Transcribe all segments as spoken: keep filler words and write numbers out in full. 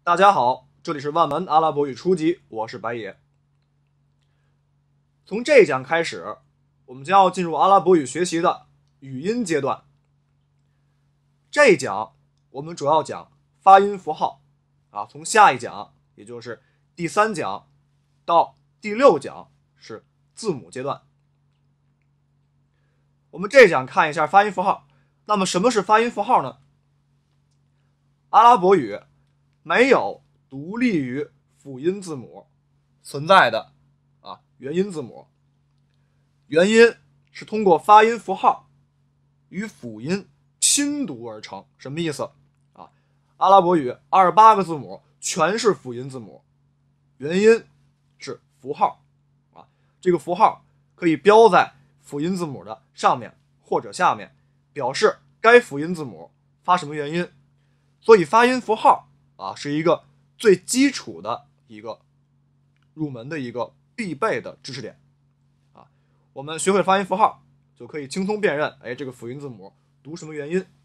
大家好，这里是万门阿拉伯语初级，我是白野。从这一讲开始，我们将要进入阿拉伯语学习的语音阶段。这一讲我们主要讲发音符号啊，从下一讲，也就是第三讲到第六讲是字母阶段。我们这一讲看一下发音符号。那么什么是发音符号呢？阿拉伯语没有独立于辅音字母存在的啊元音字母，元音是通过发音符号与辅音拼读而成。什么意思啊？阿拉伯语二十八个字母全是辅音字母，元音是符号啊，这个符号可以标在辅音字母的上面或者下面，表示该辅音字母发什么元音。所以发音符号啊是一个最基础的一个入门的一个必备的知识点啊。我们学会发音符号，就可以轻松辨认，哎，这个辅音字母读什么元音。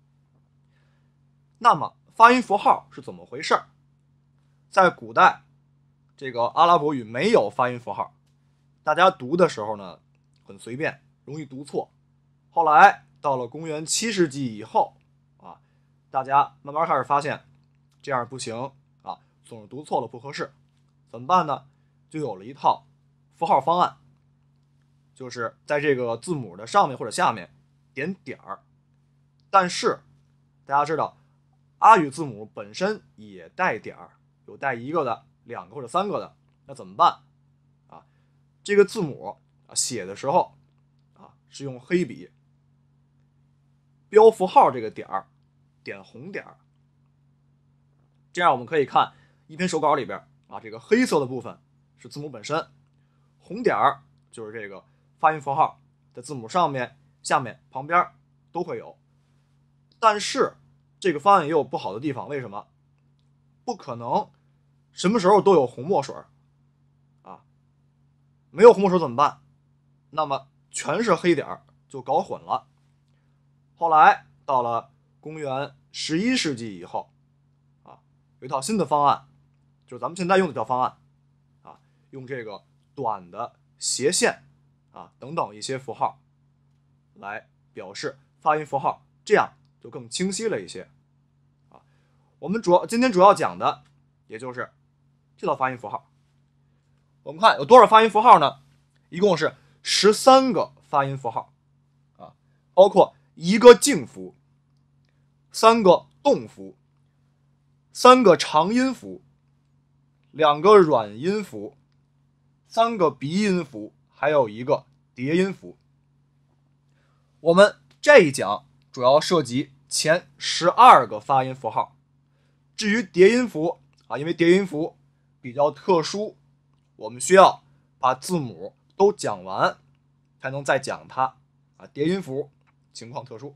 那么发音符号是怎么回事？在古代，这个阿拉伯语没有发音符号，大家读的时候呢很随便，容易读错。后来到了公元七世纪以后啊，大家慢慢开始发现这样不行啊，总是读错了不合适，怎么办呢？就有了一套符号方案，就是在这个字母的上面或者下面点点儿。但是大家知道阿语字母本身也带点儿，有带一个的、两个或者三个的，那怎么办啊？这个字母啊写的时候啊是用黑笔标符号，这个点儿点红点儿，这样我们可以看一篇手稿里边啊，这个黑色的部分是字母本身，红点儿就是这个发音符号，在字母上面、下面、旁边都会有。但是这个方案也有不好的地方，为什么？不可能什么时候都有红墨水啊，没有红墨水怎么办？那么全是黑点就搞混了。后来到了公元十一世纪以后啊，有一套新的方案，就是咱们现在用的这套方案啊，用这个短的斜线啊等等一些符号来表示发音符号，这样就更清晰了一些啊。我们主要今天主要讲的也就是这套发音符号。我们看有多少发音符号呢？一共是十三个发音符号啊，包括一个静符，三个动符，三个长音符，两个软音符，三个鼻音符，还有一个叠音符。我们这一讲主要涉及前十二个发音符号。至于叠音符啊，因为叠音符比较特殊，我们需要把字母都讲完才能再讲它啊。叠音符情况特殊。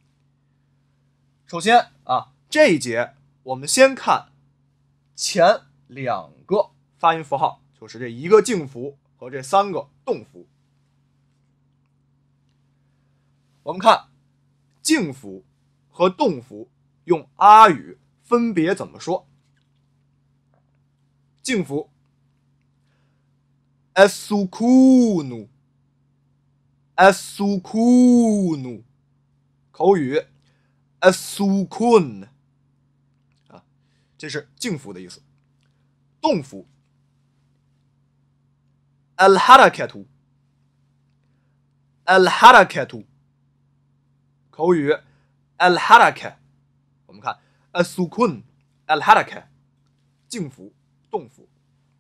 首先啊，这一节我们先看前两个发音符号，就是这一个静符和这三个动符。我们看静符和动符用阿语分别怎么说。静符 as-sukunu as-sukunu， 口语 as-sukun 啊，这是静符的意思。动符 al-harakatu al-harakatu， 口语 al-haraka， 我们看 as-sukun al-haraka， 静符动符。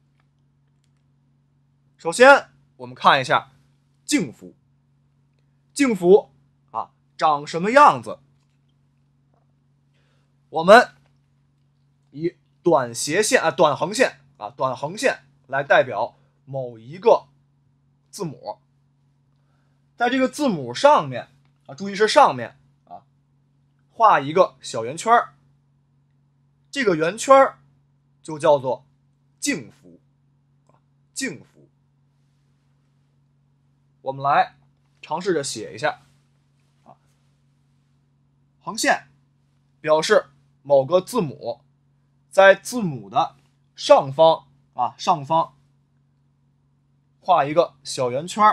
首先我们看一下静符。静符啊长什么样子？我们以短斜线啊短横线啊短横线来代表某一个字母，在这个字母上面啊，注意是上面啊，画一个小圆圈，这个圆圈就叫做静符啊静符。我们来尝试着写一下啊，横线表示某个字母在字母的上方啊，上方画一个小圆圈，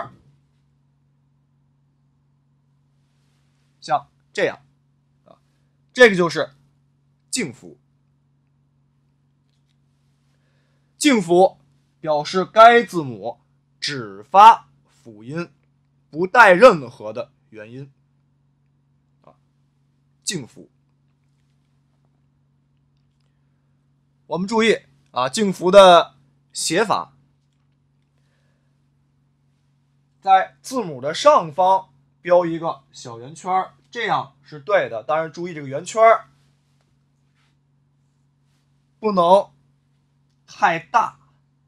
像这样啊，这个就是静符。静符表示该字母只发辅音，不带任何的元音啊，静符。我们注意啊，静符的写法，在字母的上方标一个小圆圈，这样是对的。当然，注意这个圆圈不能太大，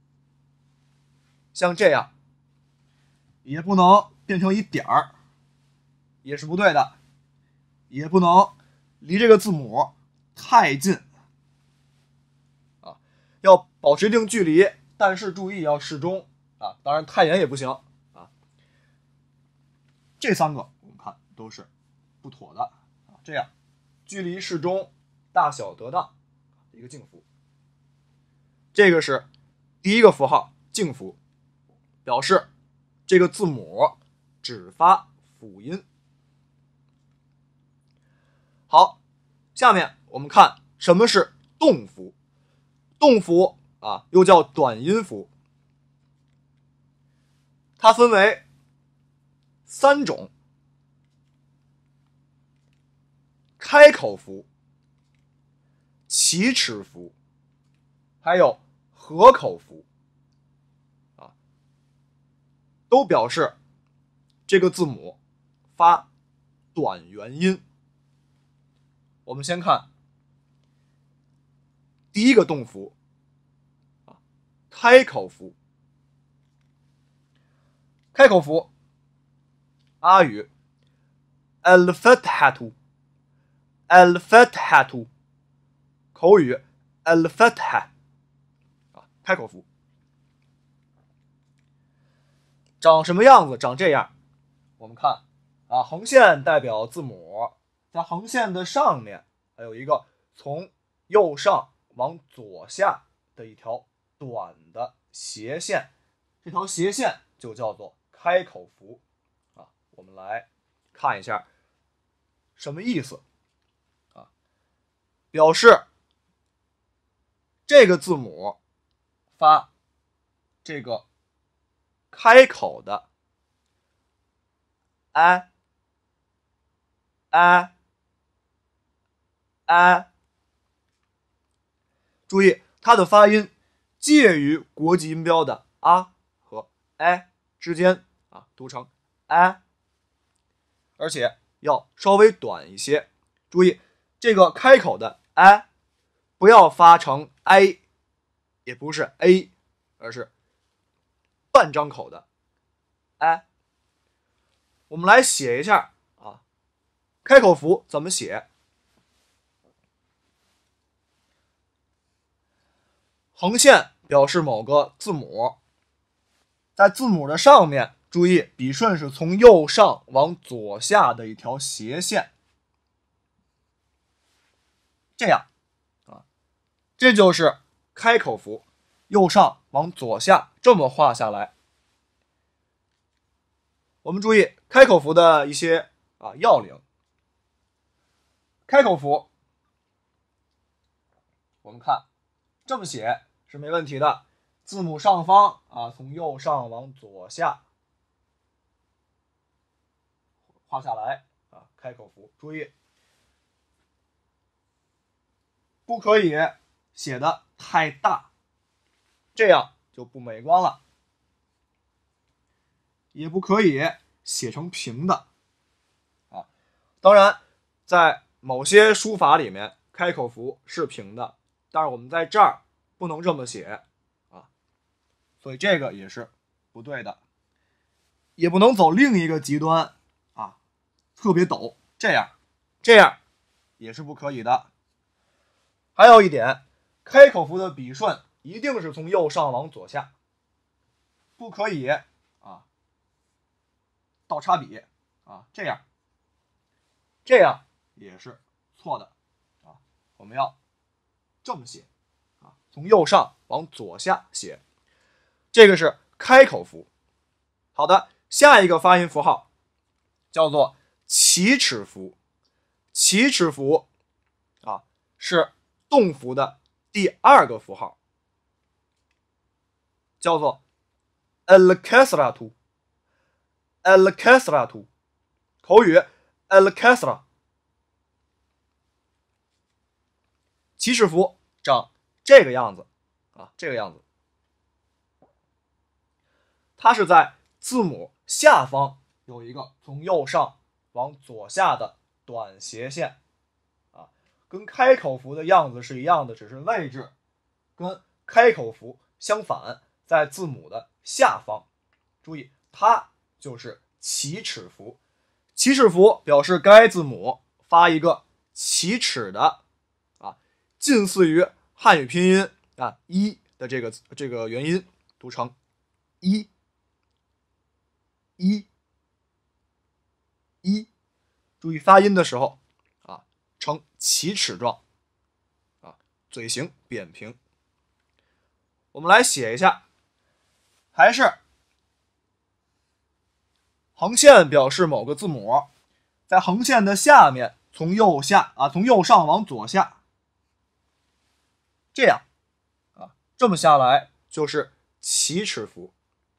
像这样，也不能变成一点儿，也是不对的。也不能离这个字母太近啊，要保持一定距离，但是注意要适中啊，当然太远也不行啊。这三个我们看都是不妥的啊，这样距离适中，大小得当，一个静符。这个是第一个符号静符，表示这个字母只发辅音。好，下面我们看什么是动符。动符啊，又叫短音符，它分为三种：开口符、起齿符，还有合口符啊，都表示这个字母发短元音。我们先看第一个动符啊，开口符。开口符，阿语 al-fathatu al-fathatu， 口语 al-fatha 啊，开口符长什么样子？长这样。我们看啊，横线代表字母，在横线的上面还有一个从右上往左下的一条短的斜线，这条斜线就叫做开口符啊。我们来看一下什么意思啊？表示这个字母发这个开口的 a a a， 注意它的发音介于国际音标的 a 和 a 之间啊，读成 a， 而且要稍微短一些。注意这个开口的 a 不要发成 a， 也不是 a， 而是半张口的 a。我们来写一下啊，开口符怎么写？横线表示某个字母，在字母的上面，注意笔顺是从右上往左下的一条斜线，这样啊，这就是开口符，右上往左下这么画下来。我们注意开口符的一些啊要领。开口符，我们看这么写是没问题的，字母上方啊从右上往左下画下来啊，开口符，注意不可以写的太大，这样就不美观了。也不可以写成平的啊。当然，在某些书法里面，开口符是平的，但是我们在这儿不能这么写啊，所以这个也是不对的。也不能走另一个极端啊，特别陡，这样这样也是不可以的。还有一点，开口符的笔顺一定是从右上往左下，不可以啊倒插笔啊，这样这样也是错的啊，我们要这么写从右上往左下写，这个是开口符。好的，下一个发音符号叫做起齿符。起齿符啊是动符的第二个符号，叫做 al-kasratu al-kasratu 口语 al-kasra。 起齿符长这个样子啊，这个样子，它是在字母下方有一个从右上往左下的短斜线啊，跟开口符的样子是一样的，只是位置跟开口符相反，在字母的下方。注意，它就是起齿符。起齿符表示该字母发一个起齿的啊，近似于汉语拼音啊一的这个这个元音，读成一一一。注意发音的时候啊，呈起齿状啊，嘴型扁平。我们来写一下，还是横线表示某个字母，在横线的下面从右下啊，从右上往左下，这样啊，这么下来就是起齿符。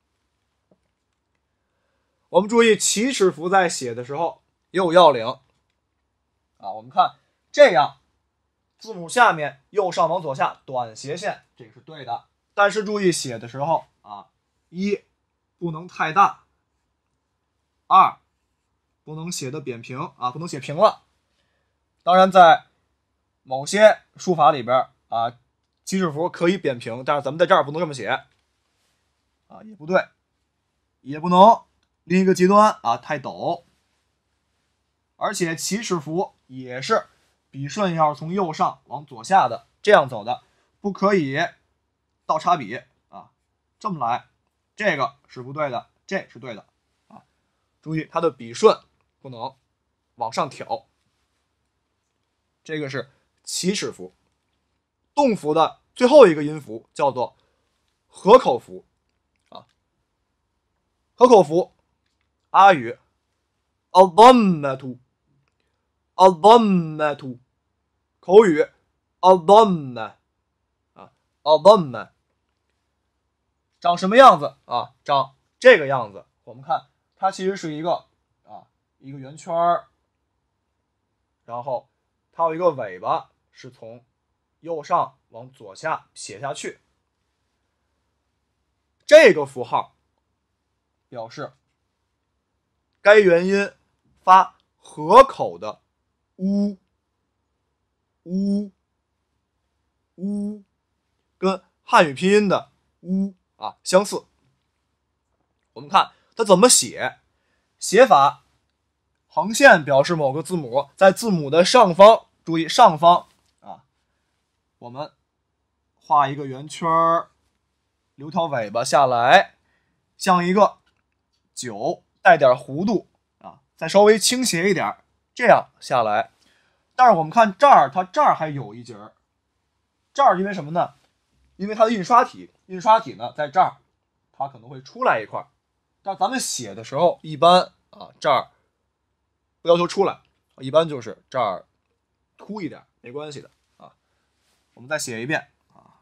我们注意起齿符在写的时候也有要领啊，我们看这样，字母下面右上往左下短斜线，这个是对的。但是注意写的时候啊，一不能太大，二不能写的扁平啊，不能写平了。当然，在某些书法里边啊，起齿符可以扁平，但是咱们在这儿不能这么写啊，也不对，也不能另一个极端啊太陡。而且起齿符也是笔顺要是从右上往左下的这样走的，不可以倒插笔啊，这么来，这个是不对的，这是对的啊。注意它的笔顺不能往上挑，这个是起齿符。动符的最后一个音符叫做合口符啊，合口符阿语 al-dhammatu al-dhammatu 口语 al-dhamma 啊 al-dhamma 长什么样子啊？长这个样子。我们看它其实是一个啊一个圆圈，然后它有一个尾巴是从右上往左下写下去，这个符号表示该元音发合口的呜呜呜，跟汉语拼音的呜啊相似。我们看它怎么写，写法横线表示某个字母在字母的上方，注意上方啊，我们画一个圆圈，留条尾巴下来，像一个酒带点弧度啊，再稍微倾斜一点，这样下来。但是我们看这儿，它这儿还有一节儿，这儿因为什么呢？因为它的印刷体，印刷体呢在这儿，它可能会出来一块。但咱们写的时候，一般啊这儿不要求出来，一般就是这儿凸一点，没关系的啊。我们再写一遍啊，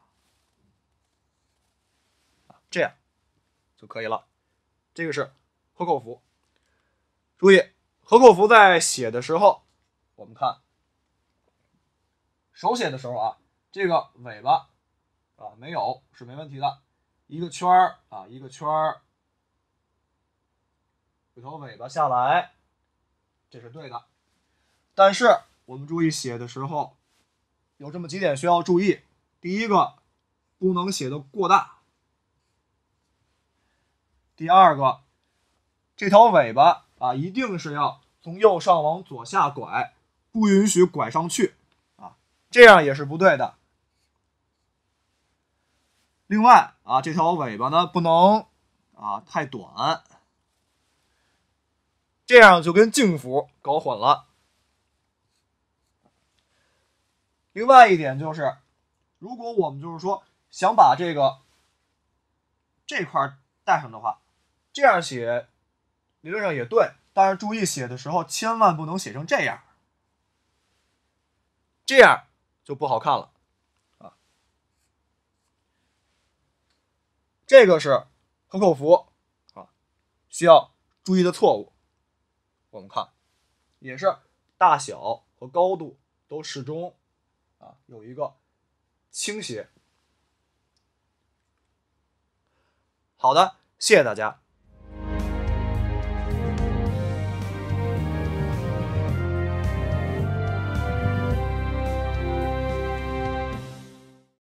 这样就可以了。这个是合口符。注意，合口符在写的时候，我们看手写的时候啊，这个尾巴啊没有是没问题的，一个圈儿啊，一个圈儿。有条尾巴下来，这是对的。但是我们注意写的时候，有这么几点需要注意。第一个，不能写的过大。第二个，这条尾巴啊，一定是要从右上往左下拐，不允许拐上去啊，这样也是不对的。另外啊，这条尾巴呢，不能啊太短。这样就跟静符搞混了。另外一点就是， 如果我们就是说想把这个这块带上的话，这样写理论上也对，但是注意写的时候千万不能写成这样，这样就不好看了啊。这个是河口符啊，需要注意的错误。我们看，也是大小和高度都适中啊，有一个倾斜。好的，谢谢大家。